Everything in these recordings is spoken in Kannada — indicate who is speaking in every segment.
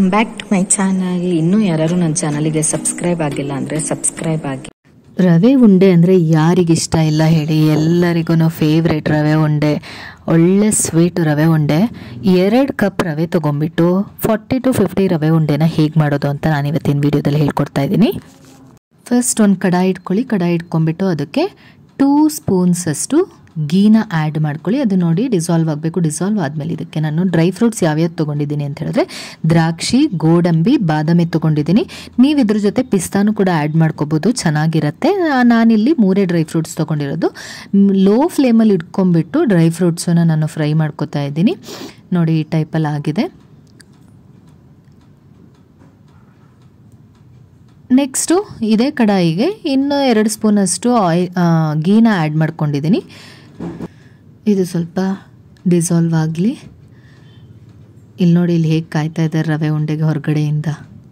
Speaker 1: Welcome back to my channel. ಇನ್ನೂ ಯಾರು ನನ್ನ ಚಾನಲ್ಗೆ ಸಬ್ಸ್ಕ್ರೈಬ್ ಆಗಿಲ್ಲ ಅಂದರೆ ಸಬ್ಸ್ಕ್ರೈಬ್ ಆಗಿ.
Speaker 2: ರವೆ ಉಂಡೆ ಅಂದರೆ ಯಾರಿಗಿಷ್ಟ ಇಲ್ಲ ಹೇಳಿ, ಎಲ್ಲರಿಗೂ ಫೇವ್ರೇಟ್ ರವೆ ಉಂಡೆ. ಒಳ್ಳೆ ಸ್ವೀಟ್ ರವೆ ಉಂಡೆ. 2 ಕಪ್ ರವೆ ತೊಗೊಂಡ್ಬಿಟ್ಟು 40 to 50 ರವೆ ಉಂಡೆನ ಹೇಗೆ ಮಾಡೋದು ಅಂತ ನಾನು ಇವತ್ತಿನ ವಿಡಿಯೋದಲ್ಲಿ ಹೇಳ್ಕೊಡ್ತಾ ಇದ್ದೀನಿ. ಫಸ್ಟ್ ಒಂದು ಕಡಾಯಿ ಇಟ್ಕೊಳ್ಳಿ. ಕಡಾಯಿ ಇಟ್ಕೊಂಡ್ಬಿಟ್ಟು ಅದಕ್ಕೆ 2 ಸ್ಪೂನ್ಸ್ ಅಷ್ಟು ಗೀನ ಆ್ಯಡ್ ಮಾಡ್ಕೊಳ್ಳಿ. ಅದು ನೋಡಿ ಡಿಸಾಲ್ವ್ ಆಗಬೇಕು. ಡಿಸಾಲ್ವ್ ಆದಮೇಲೆ ಇದಕ್ಕೆ ನಾನು ಡ್ರೈ ಫ್ರೂಟ್ಸ್ ಯಾವ್ಯಾವ್ದು ತೊಗೊಂಡಿದ್ದೀನಿ ಅಂತ ಹೇಳಿದ್ರೆ ದ್ರಾಕ್ಷಿ, ಗೋಡಂಬಿ, ಬಾದಾಮಿ ತೊಗೊಂಡಿದ್ದೀನಿ. ನೀವು ಇದ್ರ ಜೊತೆ ಪಿಸ್ತಾನು ಕೂಡ ಆ್ಯಡ್ ಮಾಡ್ಕೋಬೋದು, ಚೆನ್ನಾಗಿರುತ್ತೆ. ನಾನಿಲ್ಲಿ 3 ಡ್ರೈ ಫ್ರೂಟ್ಸ್ ತೊಗೊಂಡಿರೋದು. ಲೋ ಫ್ಲೇಮಲ್ಲಿ ಇಟ್ಕೊಂಡ್ಬಿಟ್ಟು ಡ್ರೈ ಫ್ರೂಟ್ಸನ್ನು ನಾನು ಫ್ರೈ ಮಾಡ್ಕೋತಾ ಇದ್ದೀನಿ. ನೋಡಿ ಈ ಟೈಪಲ್ಲಿ ಆಗಿದೆ. ನೆಕ್ಸ್ಟು ಇದೇ ಕಡಾಯಿಗೆ ಇನ್ನೂ 2 ಸ್ಪೂನಷ್ಟು ಗೀನ ಆ್ಯಡ್ ಮಾಡ್ಕೊಂಡಿದ್ದೀನಿ. ಇದು ಸ್ವಲ್ಪ ಡಿಸಾಲ್ವ್ ಆಗಲಿ. ಇಲ್ಲಿ ನೋಡಿ, ಇಲ್ಲಿ ಹೇಗೆ ಕಾಯ್ತಾ ಇದ್ದಾರೆ ರವೆ ಉಂಡೆಗೆ ಹೊರಗಡೆಯಿಂದ.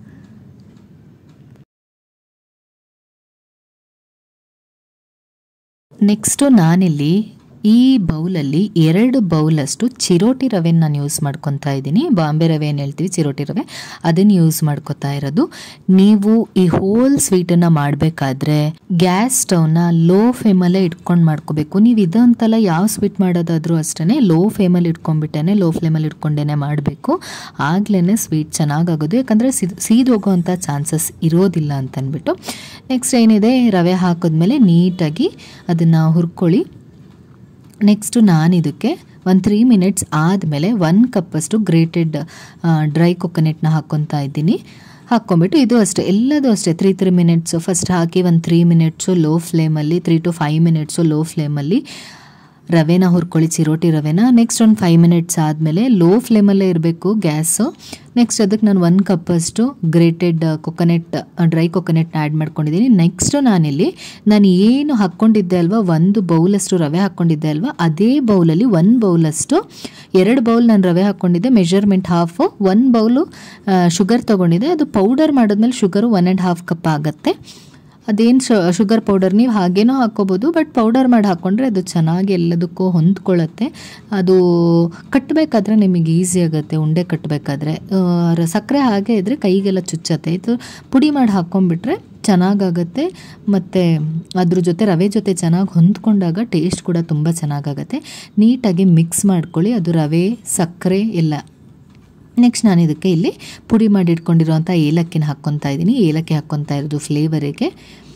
Speaker 2: ನೆಕ್ಸ್ಟು ನಾನಿಲ್ಲಿ ಈ ಬೌಲಲ್ಲಿ 2 ಬೌಲಷ್ಟು ಚಿರೋಟಿ ರವೆನ ನಾನು ಯೂಸ್ ಮಾಡ್ಕೊತಾ ಇದ್ದೀನಿ. ಬಾಂಬೆ ರವೆ ಏನು ಹೇಳ್ತೀವಿ, ಚಿರೋಟಿ ರವೆ, ಅದನ್ನು ಯೂಸ್ ಮಾಡ್ಕೊತಾ ಇರೋದು. ನೀವು ಈ ಹೋಲ್ ಸ್ವೀಟನ್ನು ಮಾಡಬೇಕಾದ್ರೆ ಗ್ಯಾಸ್ ಸ್ಟವ್ನ ಲೋ ಫ್ಲೇಮಲ್ಲೇ ಇಟ್ಕೊಂಡು ಮಾಡ್ಕೋಬೇಕು. ನೀವು ಇದಂತಲ್ಲ, ಯಾವ ಸ್ವೀಟ್ ಮಾಡೋದಾದ್ರೂ ಅಷ್ಟೇ ಲೋ ಫ್ಲೇಮಲ್ಲಿ ಇಟ್ಕೊಂಡ್ಬಿಟ್ಟೇ, ಲೋ ಫ್ಲೇಮಲ್ಲಿ ಇಟ್ಕೊಂಡೇ ಮಾಡಬೇಕು. ಆಗ್ಲೇ ಸ್ವೀಟ್ ಚೆನ್ನಾಗಾಗೋದು. ಯಾಕಂದರೆ ಸೀದು ಹೋಗೋವಂಥ ಚಾನ್ಸಸ್ ಇರೋದಿಲ್ಲ ಅಂತಂದ್ಬಿಟ್ಟು. ನೆಕ್ಸ್ಟ್ ಏನಿದೆ, ರವೆ ಹಾಕಿದ್ಮೇಲೆ ನೀಟಾಗಿ ಅದನ್ನು ಹುರ್ಕೊಳ್ಳಿ. ನೆಕ್ಸ್ಟು ನಾನು ಇದಕ್ಕೆ ಒಂದು 3 ಮಿನಿಟ್ಸ್ ಆದಮೇಲೆ 1 ಕಪ್ಪಷ್ಟು ಗ್ರೇಟೆಡ್ ಡ್ರೈ ಕೊಕೊನೆಟ್ನ ಹಾಕ್ಕೊತಾ ಇದ್ದೀನಿ. ಹಾಕ್ಕೊಂಬಿಟ್ಟು ಇದು ಅಷ್ಟೇ, ಎಲ್ಲದೂ ಅಷ್ಟೇ 3 ಮಿನಿಟ್ಸು ಫಸ್ಟ್ ಹಾಕಿ ಒಂದು 3 ಮಿನಿಟ್ಸು ಲೋ ಫ್ಲೇಮಲ್ಲಿ, 3 to 5 ಮಿನಿಟ್ಸು ಲೋ ಫ್ಲೇಮಲ್ಲಿ ರವೆನ ಹುರ್ಕೊಳ್ಳಿ, ಚಿರೋಟಿ ರವೆನ. ನೆಕ್ಸ್ಟ್ ಒಂದು 5 ಮಿನಿಟ್ಸ್ ಆದಮೇಲೆ ಲೋ ಫ್ಲೇಮಲ್ಲೇ ಇರಬೇಕು ಗ್ಯಾಸು. ನೆಕ್ಸ್ಟ್ ಅದಕ್ಕೆ ನಾನು 1 ಕಪ್ಪಷ್ಟು ಗ್ರೇಟೆಡ್ ಡ್ರೈ ಕೊಕೊನೆಟ್ನ ಆ್ಯಡ್ ಮಾಡ್ಕೊಂಡಿದ್ದೀನಿ. ನೆಕ್ಸ್ಟು ನಾನು ಏನು ಹಾಕ್ಕೊಂಡಿದ್ದೆ ಅಲ್ವಾ, 1 ಬೌಲಷ್ಟು ರವೆ ಹಾಕ್ಕೊಂಡಿದ್ದೆ ಅಲ್ವಾ, ಅದೇ ಬೌಲಲ್ಲಿ 1 ಬೌಲಷ್ಟು, 2 ಬೌಲ್ ನಾನು ರವೆ ಹಾಕ್ಕೊಂಡಿದ್ದೆ, ಮೆಜರ್ಮೆಂಟ್ ಹಾಫು. 1 ಬೌಲು ಶುಗರ್ ತೊಗೊಂಡಿದ್ದೆ. ಅದು ಪೌಡರ್ ಮಾಡಿದ್ಮೇಲೆ ಶುಗರು 1.5 ಕಪ್ ಆಗುತ್ತೆ. ಅದೇನು ಶುಗರ್ ಪೌಡರ್ ನೀವು ಹಾಗೇನೋ ಹಾಕ್ಕೋಬೋದು, ಬಟ್ ಪೌಡರ್ ಮಾಡಿ ಹಾಕ್ಕೊಂಡ್ರೆ ಅದು ಚೆನ್ನಾಗಿ ಎಲ್ಲದಕ್ಕೂ ಹೊಂದ್ಕೊಳ್ಳುತ್ತೆ. ಅದು ಕಟ್ಟಬೇಕಾದ್ರೆ ನಿಮಗೆ ಈಸಿ ಆಗುತ್ತೆ. ಉಂಡೆ ಕಟ್ಟಬೇಕಾದ್ರೆ ಸಕ್ಕರೆ ಹಾಗೆ ಇದ್ದರೆ ಕೈಗೆಲ್ಲ ಚುಚ್ಚತ್ತೆ. ಇದು ಪುಡಿ ಮಾಡಿ ಹಾಕ್ಕೊಂಡ್ಬಿಟ್ರೆ ಚೆನ್ನಾಗಾಗತ್ತೆ. ಮತ್ತು ಅದ್ರ ಜೊತೆ ರವೆ ಜೊತೆ ಚೆನ್ನಾಗಿ ಹೊಂದ್ಕೊಂಡಾಗ ಟೇಸ್ಟ್ ಕೂಡ ತುಂಬ ಚೆನ್ನಾಗಾಗತ್ತೆ. ನೀಟಾಗಿ ಮಿಕ್ಸ್ ಮಾಡ್ಕೊಳ್ಳಿ, ಅದು ರವೆ, ಸಕ್ಕರೆ ಎಲ್ಲ. ನೆಕ್ಸ್ಟ್ ನಾನು ಇದಕ್ಕೆ ಇಲ್ಲಿ ಪುಡಿ ಮಾಡಿ ಇಟ್ಕೊಂಡಿರೋಂಥ ಏಲಕ್ಕಿನ ಹಾಕ್ಕೊತಾ ಇದ್ದೀನಿ. ಏಲಕ್ಕಿ ಹಾಕ್ಕೊತಾ ಇರೋದು ಫ್ಲೇವರಿಗೆ.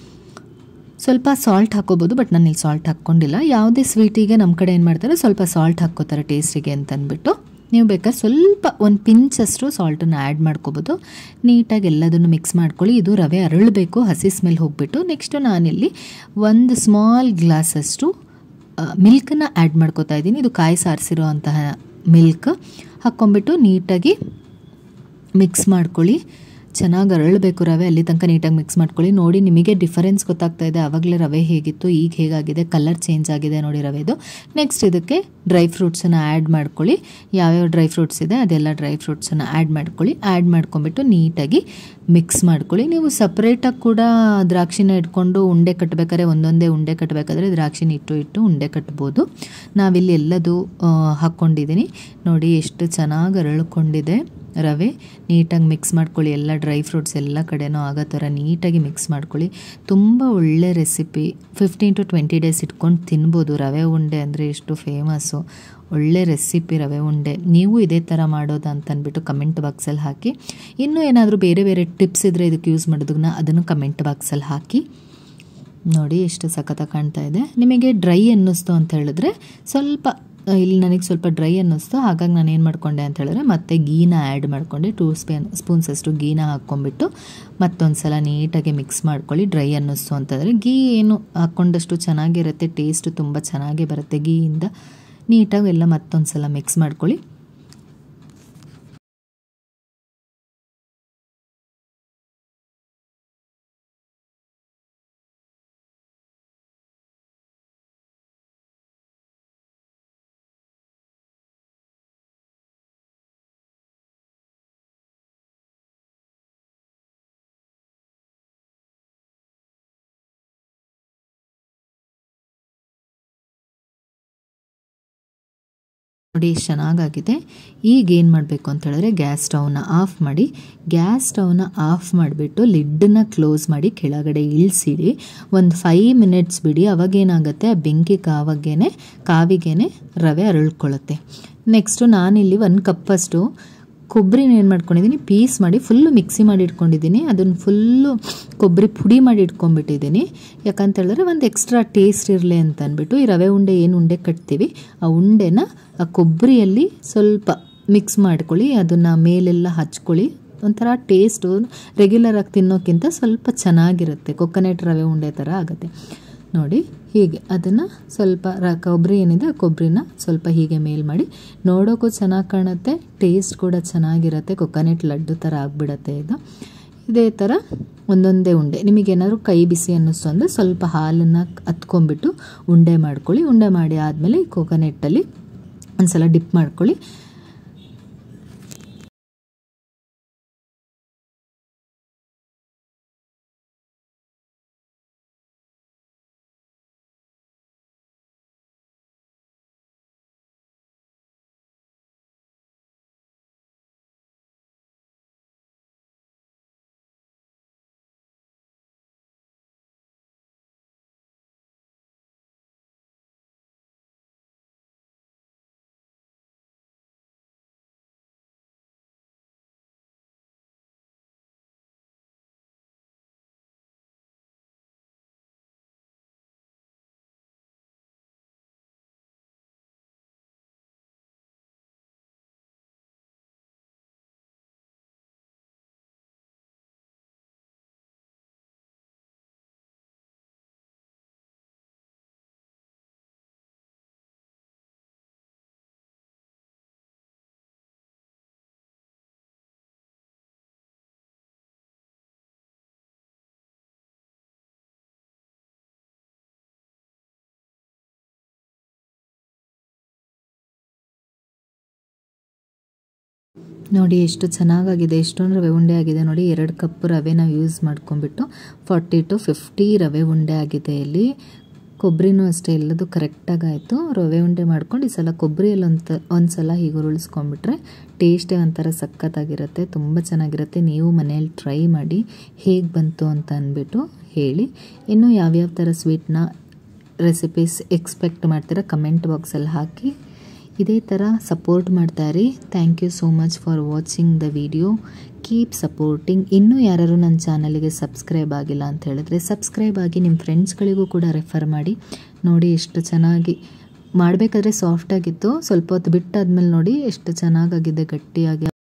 Speaker 2: ಸ್ವಲ್ಪ ಸಾಲ್ಟ್ ಹಾಕ್ಕೋಬೋದು, ಬಟ್ ನಾನು ಇಲ್ಲಿ ಸಾಲ್ಟ್ ಹಾಕ್ಕೊಂಡಿಲ್ಲ. ಯಾವುದೇ ಸ್ವೀಟಿಗೆ ನಮ್ಮ ಕಡೆ ಏನು ಮಾಡ್ತಾರೆ, ಸ್ವಲ್ಪ ಸಾಲ್ಟ್ ಹಾಕ್ಕೋತಾರೆ ಟೇಸ್ಟಿಗೆ ಅಂತಂದ್ಬಿಟ್ಟು. ನೀವು ಬೇಕಾದ್ರೆ ಸ್ವಲ್ಪ ಒಂದು ಪಿಂಚಷ್ಟು ಸಾಲ್ಟನ್ನು ಆ್ಯಡ್ ಮಾಡ್ಕೋಬೋದು. ನೀಟಾಗಿ ಎಲ್ಲದನ್ನು ಮಿಕ್ಸ್ ಮಾಡ್ಕೊಳ್ಳಿ. ಇದು ರವೆ ಅರಳಬೇಕು, ಹಸಿ ಸ್ಮೆಲ್ ಹೋಗಿಬಿಟ್ಟು. ನೆಕ್ಸ್ಟು ನಾನಿಲ್ಲಿ 1 ಸ್ಮಾಲ್ ಗ್ಲಾಸಷ್ಟು ಮಿಲ್ಕನ್ನು ಆ್ಯಡ್ ಮಾಡ್ಕೋತಾ ಇದ್ದೀನಿ. ಇದು ಕಾಯಿ ಸಾರಿಸಿರೋ ಅಂತಹ ಮಿಲ್ಕ್ ಹಾಕ್ಕೊಂಬಿಟ್ಟು ನೀಟಾಗಿ ಮಿಕ್ಸ್ ಮಾಡ್ಕೊಳ್ಳಿ. ಚೆನ್ನಾಗಿ ಅರಳಬೇಕು ರವೆ, ಅಲ್ಲಿ ತನಕ ನೀಟಾಗಿ ಮಿಕ್ಸ್ ಮಾಡ್ಕೊಳ್ಳಿ. ನೋಡಿ, ನಿಮಗೆ ಡಿಫರೆನ್ಸ್ ಗೊತ್ತಾಗ್ತಾ ಇದೆ. ಆವಾಗಲೇ ರವೆ ಹೇಗಿತ್ತು, ಈಗ ಹೇಗಾಗಿದೆ, ಕಲರ್ ಚೇಂಜ್ ಆಗಿದೆ ನೋಡಿ ರವೆದು. ನೆಕ್ಸ್ಟ್ ಇದಕ್ಕೆ ಡ್ರೈ ಫ್ರೂಟ್ಸನ್ನು ಆ್ಯಡ್ ಮಾಡ್ಕೊಳ್ಳಿ. ಯಾವ್ಯಾವ ಡ್ರೈ ಫ್ರೂಟ್ಸ್ ಇದೆ ಅದೆಲ್ಲ ಡ್ರೈ ಫ್ರೂಟ್ಸನ್ನು ಆ್ಯಡ್ ಮಾಡ್ಕೊಳ್ಳಿ. ಆ್ಯಡ್ ಮಾಡ್ಕೊಂಬಿಟ್ಟು ನೀಟಾಗಿ ಮಿಕ್ಸ್ ಮಾಡ್ಕೊಳ್ಳಿ. ನೀವು ಸಪ್ರೇಟಾಗಿ ಕೂಡ ದ್ರಾಕ್ಷಿನ ಇಟ್ಕೊಂಡು ಉಂಡೆ ಕಟ್ಟಬೇಕಾದ್ರೆ, ಒಂದೊಂದೇ ಉಂಡೆ ಕಟ್ಟಬೇಕಾದ್ರೆ ದ್ರಾಕ್ಷಿನ ಇಟ್ಟು ಉಂಡೆ ಕಟ್ಬೋದು. ನಾವಿಲ್ಲಿ ಎಲ್ಲದೂ ಹಾಕ್ಕೊಂಡಿದ್ದೀನಿ. ನೋಡಿ ಎಷ್ಟು ಚೆನ್ನಾಗಿ ಅರಳ್ಕೊಂಡಿದೆ ರವೆ. ನೀಟಾಗಿ ಮಿಕ್ಸ್ ಮಾಡ್ಕೊಳ್ಳಿ. ಎಲ್ಲ ಡ್ರೈ ಫ್ರೂಟ್ಸ್ ಎಲ್ಲ ಕಡೆನೂ ಆಗೋ ಥರ ನೀಟಾಗಿ ಮಿಕ್ಸ್ ಮಾಡ್ಕೊಳ್ಳಿ. ತುಂಬ ಒಳ್ಳೆ ರೆಸಿಪಿ. 15 to 20 ಡೇಸ್ ಇಟ್ಕೊಂಡು ತಿನ್ಬೋದು. ರವೆ ಉಂಡೆ ಅಂದರೆ ಎಷ್ಟು ಫೇಮಸ್ಸು. ಒಳ್ಳೆ ರೆಸಿಪಿ ರವೆ ಉಂಡೆ. ನೀವು ಇದೇ ಥರ ಮಾಡೋದು ಅಂತಂದ್ಬಿಟ್ಟು ಕಮೆಂಟ್ ಬಾಕ್ಸಲ್ಲಿ ಹಾಕಿ. ಇನ್ನೂ ಏನಾದರೂ ಬೇರೆ ಟಿಪ್ಸ್ ಇದ್ದರೆ ಇದಕ್ಕೆ ಯೂಸ್ ಮಾಡೋದನ್ನ ಅದನ್ನು ಕಮೆಂಟ್ ಬಾಕ್ಸಲ್ಲಿ ಹಾಕಿ. ನೋಡಿ ಎಷ್ಟು ಸಖತ್ತಾಗಿ ಕಾಣ್ತಾ ಇದೆ. ನಿಮಗೆ ಡ್ರೈ ಅನ್ನಿಸ್ತು ಅಂತ ಹೇಳಿದ್ರೆ ಸ್ವಲ್ಪ, ಇಲ್ಲಿ ನನಗೆ ಸ್ವಲ್ಪ ಡ್ರೈ ಅನ್ನಿಸ್ತು, ಹಾಗಾಗಿ ನಾನು ಏನು ಮಾಡ್ಕೊಂಡೆ ಅಂತ ಹೇಳಿದ್ರೆ ಮತ್ತೆ ಗೀನ ಆ್ಯಡ್ ಮಾಡಿಕೊಂಡೆ. 2 ಸ್ಪೂನ್ಸಷ್ಟು ಗೀನ ಹಾಕ್ಕೊಂಬಿಟ್ಟು ಮತ್ತೊಂದು ಸಲ ನೀಟಾಗಿ ಮಿಕ್ಸ್ ಮಾಡ್ಕೊಳ್ಳಿ. ಡ್ರೈ ಅನ್ನಿಸ್ತು ಅಂತಂದರೆ ಗೀ ಏನು ಹಾಕ್ಕೊಂಡಷ್ಟು ಚೆನ್ನಾಗಿರುತ್ತೆ, ಟೇಸ್ಟ್ ತುಂಬ ಚೆನ್ನಾಗೇ ಬರುತ್ತೆ ಗೀಯಿಂದ. ನೀಟಾಗಿ ಎಲ್ಲ ಮತ್ತೊಂದು ಸಲ ಮಿಕ್ಸ್ ಮಾಡ್ಕೊಳ್ಳಿ. ನೋಡಿ ಎಷ್ಟು ಚೆನ್ನಾಗಾಗಿದೆ. ಈಗ ಏನು ಮಾಡಬೇಕು ಅಂತ ಹೇಳಿದ್ರೆ ಗ್ಯಾಸ್ ಸ್ಟವ್ನ ಆಫ್ ಮಾಡಿ, ಗ್ಯಾಸ್ ಸ್ಟವ್ನ ಆಫ್ ಮಾಡಿಬಿಟ್ಟು ಲಿಡ್ಡನ್ನ ಕ್ಲೋಸ್ ಮಾಡಿ ಕೆಳಗಡೆ ಇಳಿಸಿಡಿ. ಒಂದು 5 ಮಿನಿಟ್ಸ್ ಬಿಡಿ. ಅವಾಗೇನಾಗುತ್ತೆ, ಆ ಬೆಂಕಿ ಕಾವಿಗೇನೆ ರವೆ ಅರಳ್ಕೊಳ್ಳುತ್ತೆ. ನೆಕ್ಸ್ಟು ನಾನಿಲ್ಲಿ 1 ಕಪ್ಪಷ್ಟು ಕೊಬ್ಬರಿನ ಏನು ಮಾಡ್ಕೊಂಡಿದ್ದೀನಿ, ಪೀಸ್ ಮಾಡಿ ಫುಲ್ಲು ಮಿಕ್ಸಿ ಮಾಡಿ ಇಟ್ಕೊಂಡಿದ್ದೀನಿ. ಅದನ್ನು ಫುಲ್ಲು ಕೊಬ್ಬರಿ ಪುಡಿ ಮಾಡಿ ಇಟ್ಕೊಂಡ್ಬಿಟ್ಟಿದ್ದೀನಿ. ಯಾಕಂತ ಹೇಳಿದ್ರೆ ಒಂದು ಎಕ್ಸ್ಟ್ರಾ ಟೇಸ್ಟ್ ಇರಲಿ ಅಂತ ಅಂದ್ಬಿಟ್ಟು ಈ ರವೆ ಉಂಡೆ ಏನು ಉಂಡೆ ಕಟ್ತೀವಿ ಆ ಉಂಡೆನ ಆ ಕೊಬ್ಬರಿಯಲ್ಲಿ ಸ್ವಲ್ಪ ಮಿಕ್ಸ್ ಮಾಡ್ಕೊಳ್ಳಿ, ಅದನ್ನು ಮೇಲೆಲ್ಲ ಹಚ್ಕೊಳ್ಳಿ. ಒಂಥರ ಟೇಸ್ಟು ರೆಗ್ಯುಲರಾಗಿ ತಿನ್ನೋಕ್ಕಿಂತ ಸ್ವಲ್ಪ ಚೆನ್ನಾಗಿರುತ್ತೆ. ಕೊಕೊನೆಟ್ ರವೆ ಉಂಡೆ ಥರ ಆಗುತ್ತೆ ನೋಡಿ. ಹೀಗೆ ಅದನ್ನು ಸ್ವಲ್ಪ ಕೊಬ್ಬರಿ ಏನಿದೆ ಆ ಕೊಬ್ಬರಿನ ಸ್ವಲ್ಪ ಹೀಗೆ ಮೇಲ್ ಮಾಡಿ, ನೋಡೋಕ್ಕೂ ಚೆನ್ನಾಗಿ ಕಾಣುತ್ತೆ, ಟೇಸ್ಟ್ ಕೂಡ ಚೆನ್ನಾಗಿರುತ್ತೆ. ಕೊಕೊನೆಟ್ ಲಡ್ಡು ಥರ ಆಗಿಬಿಡತ್ತೆ ಇದು. ಇದೇ ಥರ ಒಂದೊಂದೇ ಉಂಡೆ ನಿಮಗೇನಾದರೂ ಕೈ ಬಿಸಿ ಅನ್ನಿಸ್ತು ಅಂದರೆ ಸ್ವಲ್ಪ ಹಾಲನ್ನು ಹತ್ಕೊಂಡ್ಬಿಟ್ಟು ಉಂಡೆ ಮಾಡ್ಕೊಳ್ಳಿ. ಉಂಡೆ ಮಾಡಿ ಆದಮೇಲೆ ಕೊಕೊನೆಟ್ಟಲ್ಲಿ ಒಂದು ಸಲ ಡಿಪ್ ಮಾಡ್ಕೊಳ್ಳಿ. ನೋಡಿ ಎಷ್ಟು ಚೆನ್ನಾಗಾಗಿದೆ, ಎಷ್ಟೊಂದು ರವೆ ಉಂಡೆ ಆಗಿದೆ ನೋಡಿ. 2 ಕಪ್ ರವೆ ನಾವು ಯೂಸ್ ಮಾಡ್ಕೊಂಡ್ಬಿಟ್ಟು 40 to 50 ರವೆ ಉಂಡೆ ಆಗಿದೆ. ಇಲ್ಲಿ ಕೊಬ್ಬರಿನೂ ಅಷ್ಟೇ ಎಲ್ಲದು ಕರೆಕ್ಟಾಗಿ ಆಯಿತು. ರವೆ ಉಂಡೆ ಮಾಡ್ಕೊಂಡು ಈ ಸಲ ಕೊಬ್ಬರಿಯಲ್ಲಿ ಒಂದು ಸಲ ಹೀಗೆ ಉರುಳಿಸ್ಕೊಂಡ್ಬಿಟ್ರೆ ಟೇಸ್ಟೇ ಒಂಥರ ಸಖತ್ತಾಗಿರುತ್ತೆ, ತುಂಬ ಚೆನ್ನಾಗಿರುತ್ತೆ. ನೀವು ಮನೇಲಿ ಟ್ರೈ ಮಾಡಿ ಹೇಗೆ ಬಂತು ಅಂತ ಅಂದ್ಬಿಟ್ಟು ಹೇಳಿ. ಇನ್ನು ಯಾವ್ಯಾವ ಥರ ಸ್ವೀಟ್ನ ರೆಸಿಪೀಸ್ ಎಕ್ಸ್ಪೆಕ್ಟ್ ಮಾಡ್ತೀರಾ ಕಮೆಂಟ್ ಬಾಕ್ಸಲ್ಲಿ ಹಾಕಿ. ಇದೇ ಥರ ಸಪೋರ್ಟ್ ಮಾಡ್ತಾಯಿರಿ. Thank you so much for watching the video. Keep supporting. ಇನ್ನೂ ಯಾರು ನನ್ನ ಚಾನಲ್ಗೆ ಸಬ್ಸ್ಕ್ರೈಬ್ ಆಗಿಲ್ಲ ಅಂತ ಹೇಳಿದ್ರೆ ಸಬ್ಸ್ಕ್ರೈಬ್ ಆಗಿ ನಿಮ್ಮ ಫ್ರೆಂಡ್ಸ್ಗಳಿಗೂ ಕೂಡ ರೆಫರ್ ಮಾಡಿ. ನೋಡಿ ಎಷ್ಟು ಚೆನ್ನಾಗಿ ಮಾಡಬೇಕಾದ್ರೆ ಸಾಫ್ಟಾಗಿತ್ತು, ಸ್ವಲ್ಪ ಹೊತ್ತು ಬಿಟ್ಟಾದ್ಮೇಲೆ ನೋಡಿ ಎಷ್ಟು ಚೆನ್ನಾಗಾಗಿದೆ ಗಟ್ಟಿಯಾಗಿ.